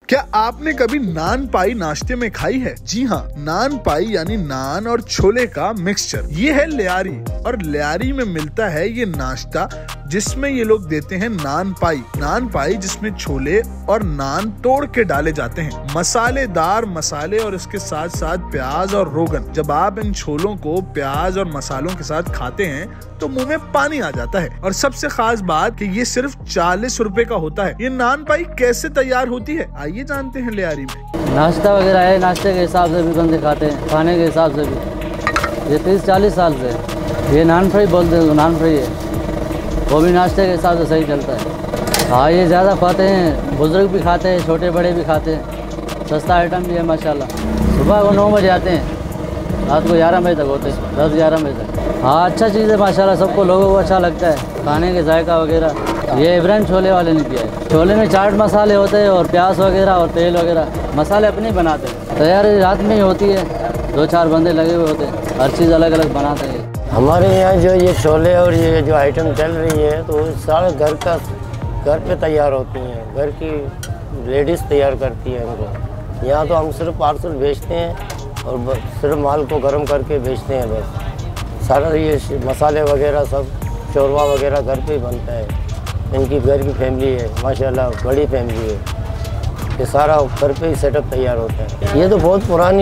क्या आपने कभी नान पाई नाश्ते में खाई है? जी हाँ, नान पाई यानी नान और छोले का मिक्सचर। ये है लियारी और लियारी में मिलता है ये नाश्ता जिसमें ये लोग देते हैं नान पाई जिसमें छोले और नान तोड़ के डाले जाते हैं, मसालेदार मसाले और इसके साथ साथ प्याज और रोगन। जब आप इन छोलों को प्याज और मसालों के साथ खाते हैं तो मुंह में पानी आ जाता है। और सबसे खास बात कि ये सिर्फ 40 रुपए का होता है। ये नान पाई कैसे तैयार होती है, आइए जानते हैं लियारी में। नाश्ता वगैरह है, नाश्ते के हिसाब से भी बंदे खाते हैं, खाने के हिसाब से भी। ये 30-40 साल से ये नान फ्राई बोलते हैं, नान फ्राई है, वो भी नाश्ते के हिसाब से सही चलता है। हाँ, ये ज़्यादा खाते हैं, बुजुर्ग भी खाते हैं, छोटे बड़े भी खाते हैं। सस्ता आइटम भी है माशाल्लाह। सुबह को 9 बजे आते हैं, रात को 11 बजे तक होते हैं, 10-11 बजे तक। हाँ, अच्छा चीज़ है माशाल्लाह, सबको लोगों को अच्छा लगता है खाने के जायका वगैरह। ये इब्राहिम छोले वाले ने किया है। छोले में चाट मसाले होते हैं और प्याज वगैरह और तेल वगैरह, मसाले अपने ही बनाते हैं। तैयारी रात में ही होती है, 2-4 बंदे लगे हुए होते हैं, हर चीज़ अलग अलग बनाते हैं। हमारे यहाँ जो ये छोले और ये जो आइटम चल रही है तो सारा घर पे तैयार होती हैं, घर की लेडीज़ तैयार करती है इनको। यहाँ तो हम सिर्फ पार्सल भेजते हैं और सिर्फ माल को गर्म करके भेजते हैं बस। सारा ये मसाले वगैरह सब शोरबा वगैरह घर पे ही बनता है। इनकी घर की फैमिली है माशाल्लाह, बड़ी फैमिली है। ये सारा घर पे ही सेटअप तैयार होता है। ये तो बहुत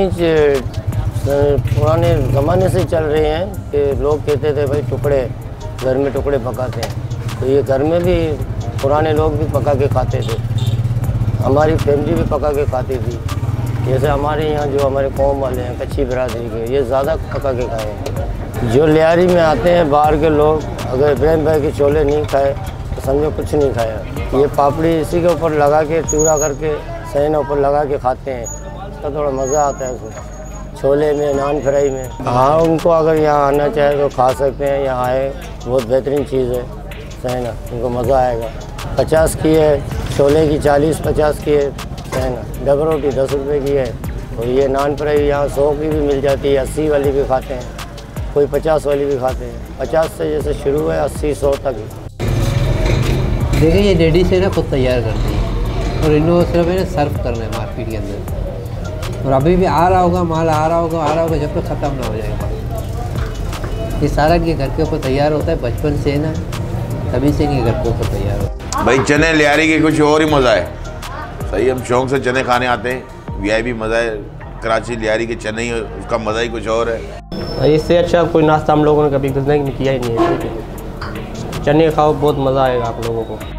पुराने ज़माने से चल रहे हैं कि लोग कहते थे भाई टुकड़े घर में टुकड़े पकाते हैं, तो ये घर में भी पुराने लोग भी पका के खाते थे, हमारी फैमिली भी पका के खाती थी। जैसे हमारे यहाँ जो हमारे कौम वाले हैं, कच्ची बिरादरी के, ये ज़्यादा पका के खाए हैं। जो लियारी में आते हैं बाहर के लोग, अगर इब्राहिम भाई के छोले नहीं खाए तो समझो कुछ नहीं खाया। ये पापड़ी इसी के ऊपर लगा के चूरा करके सहन ऊपर लगा के खाते हैं, इसका थोड़ा मज़ा आता है उसमें, छोले में, नान फ्राई में। हाँ, उनको अगर यहाँ आना चाहे तो खा सकते हैं, यहाँ आए, बहुत बेहतरीन चीज़ है, सही ना, उनको मज़ा आएगा। 50 की है छोले की, 40-50 की है, सही ना। डबल रोटी 10 रुपये की है। और ये नान फ्राई यहाँ 100 की भी मिल जाती है, 80 वाली भी खाते हैं, कोई 50 वाली भी खाते हैं। 50 से जैसे शुरू है, 80-100 तक। देखिए, ये लेडीज है ना, खुद तैयार करती है और इन लोगों को सिर्फ इन्हें सर्व करना है मार्केट के अंदर। और अभी भी आ रहा होगा माल, आ रहा होगा जब तक ख़त्म ना हो जाएगा। ये सारा इनके घर के ऊपर तैयार होता है बचपन से ना, तभी से इनके घर के ऊपर तैयार होता है। भाई चने लियारी के कुछ और ही मज़ा है, सही। हम शौक से चने खाने आते हैं, वीआईपी मज़ा है। कराची लियारी के चने ही, उसका मज़ा ही कुछ और है। इससे अच्छा कोई नाश्ता हम लोगों ने कभी जिंदगी में किया ही नहीं है। चने खाओ, बहुत मज़ा आएगा आप लोगों को।